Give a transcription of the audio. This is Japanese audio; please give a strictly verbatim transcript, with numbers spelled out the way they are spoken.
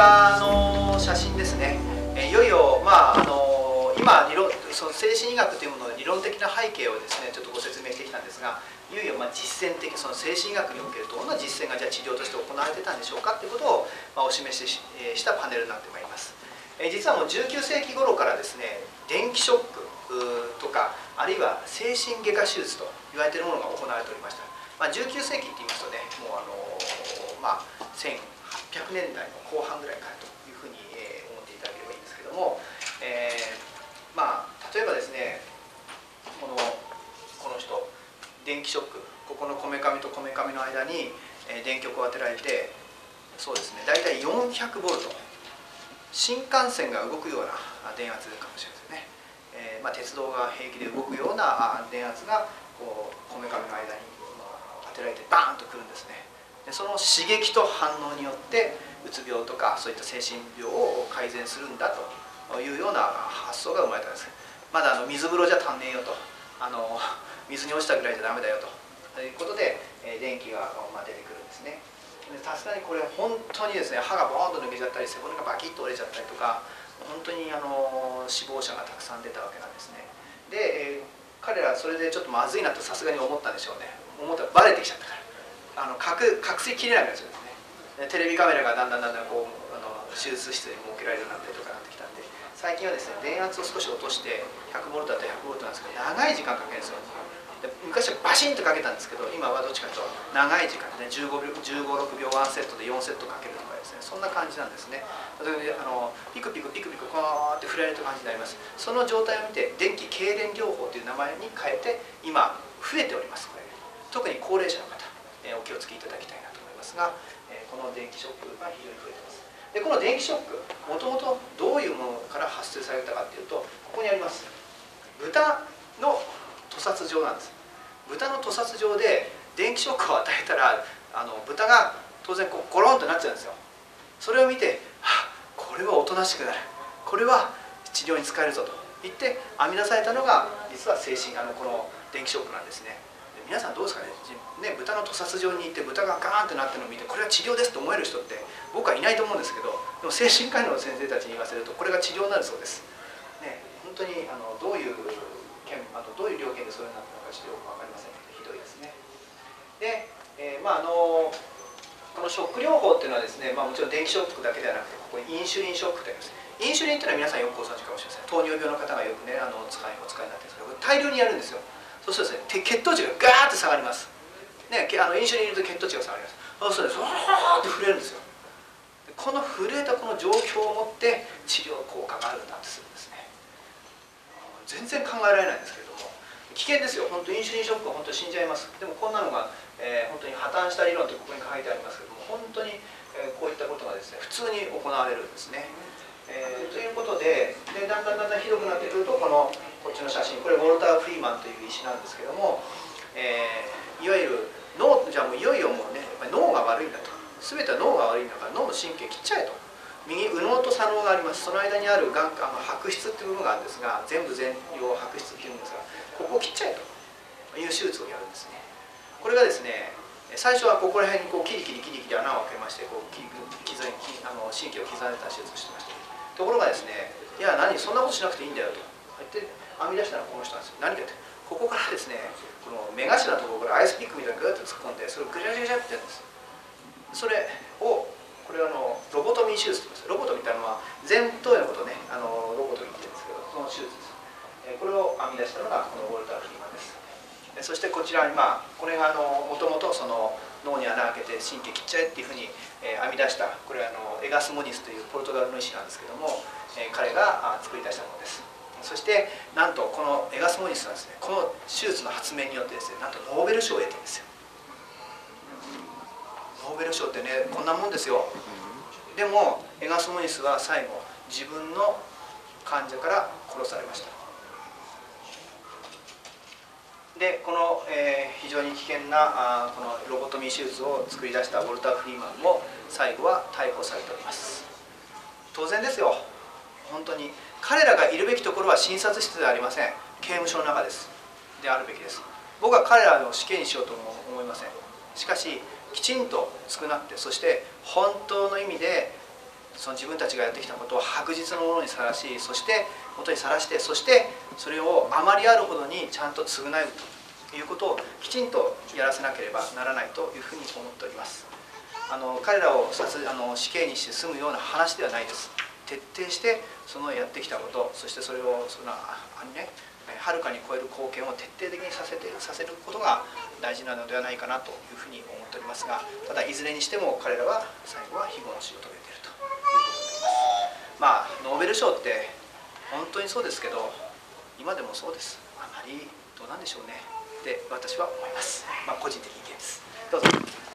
らの写真ですね。えいよいよ、まあ、あの今理論その精神医学というものの理論的な背景をですねちょっとご説明してきたんですが、いよいよまあ実践的その精神医学におけるどんな実践がじゃあ治療として行われてたんでしょうかということを、まあ、お示しし、えー、したパネルになってまいります。えー、実はもうじゅうきゅうせいき頃からですね電気ショックとかあるいは精神外科手術と言われているものが行われておりました。まあ、じゅうきゅうせいきって言いますとねもうあのー、まあせんはっぴゃくねんだいの後半ぐらいからというふうに、えー、思っていただければいいんですけども、えー、まあ例えばですねこのこの人電気ショックここのこめかみとこめかみの間に、えー、電極を当てられてそうですね大体よんひゃくボルト新幹線が動くような電圧かもしれませんね、えーまあ、鉄道が平気で動くような電圧がこうこめかみの間に当てられてバーンとくるんですね。でその刺激と反応によってうつ病とかそういった精神病を改善するんだというような発想が生まれたんです。まだあの水風呂じゃ足んねえよとあの水に落ちたぐらいじゃダメだよということで、えー、電気が出てくるんですね。さすがにこれ本当にですね歯がボーンと抜けちゃったり背骨がバキッと折れちゃったりとか本当にあの死亡者がたくさん出たわけなんですね。で、えー、彼らそれでちょっとまずいなとさすがに思ったんでしょうね。思ったらバレてきちゃったからあの隠隠せきれなくなっちゃうんですね。テレビカメラがだんだんだんだんこうあの手術室に設けられるようになったりとかなってきたんで最近はですね電圧を少し落としてひゃくボルトだったらひゃくボルトなんですけど長い時間かけるんですよ。昔はバシンとかけたんですけど今はどっちかというと長い時間で、ね、じゅうご、ろくびょうワンセットでよんセットかけるとかですねそんな感じなんですね。例えばあのピクピクピクピクこーって振られた感じになります。その状態を見て電気痙攣療法という名前に変えて今増えておりますこれ。特に高齢者の方、えー、お気をつけいただきたいなと思いますが、えー、この電気ショックが非常に増えています。でこの電気ショックもともとどういうものから発生されたかというとここにあります豚の屠殺場なんです。豚の屠殺場で電気ショックを与えたらあの豚が当然こうゴロンとなっちゃうんですよ。それを見て、はあ、これはおとなしくなるこれは治療に使えるぞと言って編み出されたのが実は精神あのこの電気ショックなんですね。皆さんどうですかね、ね豚の屠殺場に行って豚がガーンってなってるのを見てこれは治療ですと思える人って僕はいないと思うんですけどでも精神科医の先生たちに言わせるとこれが治療になるそうです。ね、本当にあのどういうあとどういう料金でそれになったのかちょっとよく分かりませんのでひどいですね。で、えー、まああのこのショック療法っていうのはですね、まあ、もちろん電気ショックだけではなくてここにインシュリンショックというんです。インシュリンっていうのは皆さんよくご存知かもしれません。糖尿病の方がよくねあの使いお使いになってるんですけど大量にやるんですよ。そうするとですね血糖値がガーッて下がります、ね、あのインシュリン入れると血糖値が下がります。そうするとわーって震えるんですよ。この震えたこの状況をもって治療効果があるんだってするんですね。全然考えられないんですけれども危険ですよ。本当インシュリンショックは本当に死んじゃいます。でもこんなのが、えー、本当に破綻した理論ってここに書いてありますけども本当に、えー、こういったことがですね普通に行われるんですね。えー、ということで、でだんだんだんだんひどくなってくるとこのこっちの写真これウォルター・フリーマンという医師なんですけども、えー、いわゆる脳じゃあもういよいよもうねやっぱり脳が悪いんだと全ては脳が悪いんだから脳の神経切っちゃえと。右右脳と左脳があります。その間にある眼あの白質っていう部分があるんですが全部全量白質っていうんですがここを切っちゃえという手術をやるんですね。これがですね最初はここら辺にこうキリキリキリキリ穴を開けましてこう傷にあの神経を刻んでた手術をしてました。ところがですねいや何そんなことしなくていいんだよと言って編み出したのはこの人なんですよ。何かってここからですねこの目頭のところからアイスピックみたいにグーッと突っ込んでそれをグジャグジャってやるんです。それをこれはあのロボトミー手術と言います。ロボトミーってのは前頭葉のことをねあのロボトミーって言うんですけどその手術です。これを編み出したのがこのウォルター・フリーマンです。そしてこちらにまあこれがもともとその脳に穴開けて神経切っちゃえっていうふうに、えー、編み出したこれはあのエガス・モニスというポルトガルの医師なんですけども、えー、彼が作り出したものです。そしてなんとこのエガス・モニスはですねこの手術の発明によってですねなんとノーベル賞を得てるんですよ。ノーベル賞ってねこんなもんですよ。でもエガス・モニスは最後自分の患者から殺されました。でこの、えー、非常に危険なあこのロボトミー手術を作り出したウォルター・フリーマンも最後は逮捕されております。当然ですよ。本当に彼らがいるべきところは診察室ではありません。刑務所の中ですであるべきです。僕は彼らを死刑にしようとも思いません。しかしきちんと償ってそして本当の意味でその自分たちがやってきたことを白日のものにさらし、そして元にさらして、そしてそれをあまりあるほどにちゃんと償うということをきちんとやらせなければならないというふうに思っております。あの彼らを殺あの死刑にして済むような話ではないです。徹底してそのやってきたこと、そしてそれをそのあにねはるかに超える貢献を徹底的にさせてさせることが大事なのではないかなというふうに思っておりますが、ただいずれにしても彼らは最後は非業の死を遂げているということになります。まあノーベル賞って本当にそうですけど、今でもそうです。あまりどうなんでしょうねって私は思います。まあ個人的意見です。どうぞ。